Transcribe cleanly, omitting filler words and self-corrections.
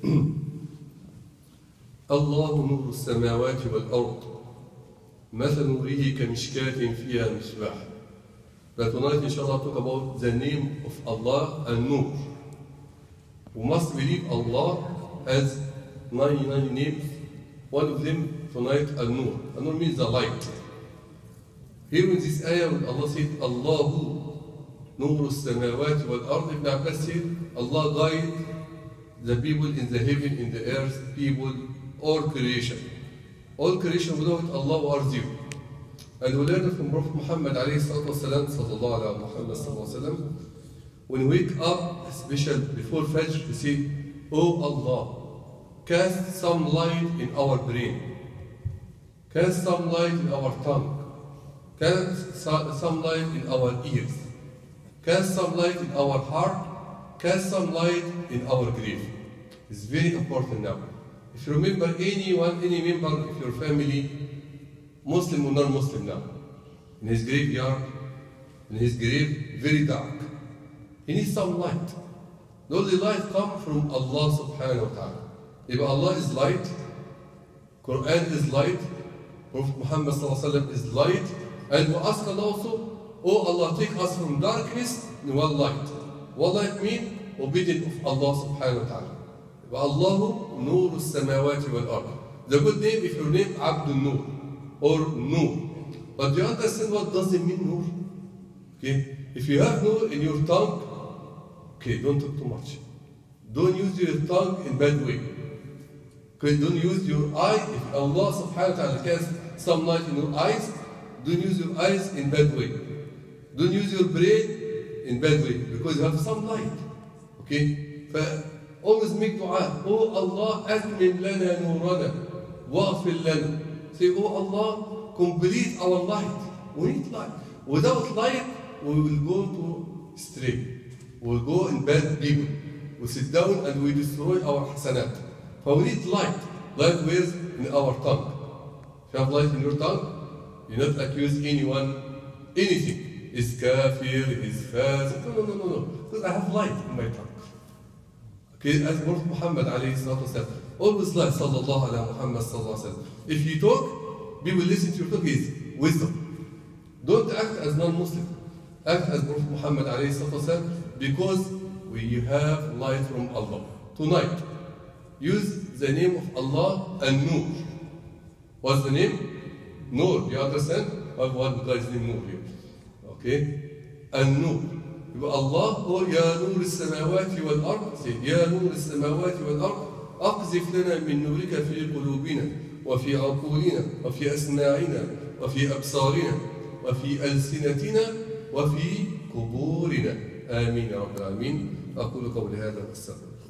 الله نور السماوات والأرض مثل نوره كمشكاة فيها مصباح. But tonight inshallah talk about the name of Allah AlNoor. We must believe Allah has 99 names. One of them tonight AlNoor. AlNoor means the light. Here in this ayah when Allah said Allahu Noor al-Samawati wal-Ard, Ibn Abbas said Allah guide the people in the heaven, in the earth, people, all creation. All creation without Allah are zero. And we learned from Prophet Muhammad sallallahu when we wake up, especially before Fajr, we say, Oh Allah, cast some light in our brain, cast some light in our tongue, cast some light in our ears, cast some light in our heart, cast some light in our grave. It's very important now. If you remember anyone, any member of your family, Muslim or non-Muslim now, in his graveyard, in his grave, very dark. He needs some light. The only light comes from Allah subhanahu wa ta'ala. If Allah is light, Quran is light, Prophet Muhammad is light, and we ask Allah also, oh Allah, take us from darkness to one light. What light means? Obedience of Allah subhanahu wa ta'ala. Allahu Noor al-Samawati wal-Ard. The good name, if your name Abdul Noor or Noor. But do you understand what does it mean Noor? Okay? If you have Noor in your tongue, okay, don't talk too much. Don't use your tongue in bad way. Okay, don't use your eye. If Allah subhanahu wa ta'ala casts some light in your eyes, don't use your eyes in bad way. Don't use your brain in bad way because you have some light. Okay? Always make dua. Oh Allah, atmim lana nurana, waghfir lana. Say, oh Allah, complete our light. We need light. Without light, we will go to stray. We will go in bad people. We sit down and we destroy our hasanat. But we need light. Light where? In our tongue. If you have light in your tongue, you not accuse anyone, anything. Is kafir, is fast. No. Because I have light in my tongue. Okay, as Prophet Muhammad always like sallallahu ala Muhammad sallallahu. If you talk, people listen to your talk is wisdom. Don't act as non-Muslim. Act as Prophet Muhammad because we have light from Allah. Tonight, use the name of Allah AlNoor. What's the name? Noor. You understand? I have one guy's name Noor here. Okay? AlNoor. Allah, oh Ya Noor al-Samawati wal-Ard, say, Ya Noor al-Samawati wal-Ard, أقذف لنا من نورك في قلوبنا وفي عقولنا وفي أسماعنا وفي أبصارنا وفي ألسنتنا وفي قبورنا آمين يا رب العالمين. أقول قولي هذا واستغفر